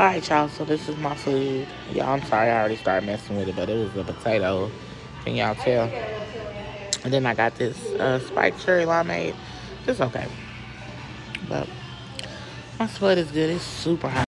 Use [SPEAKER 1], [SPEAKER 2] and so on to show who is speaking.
[SPEAKER 1] Alright, y'all, so this is my food. Y'all, I'm sorry I already started messing with it, but it was a potato. Can y'all tell? And then I got this spiked cherry limeade. It's okay. But my spud is good. It's super hot.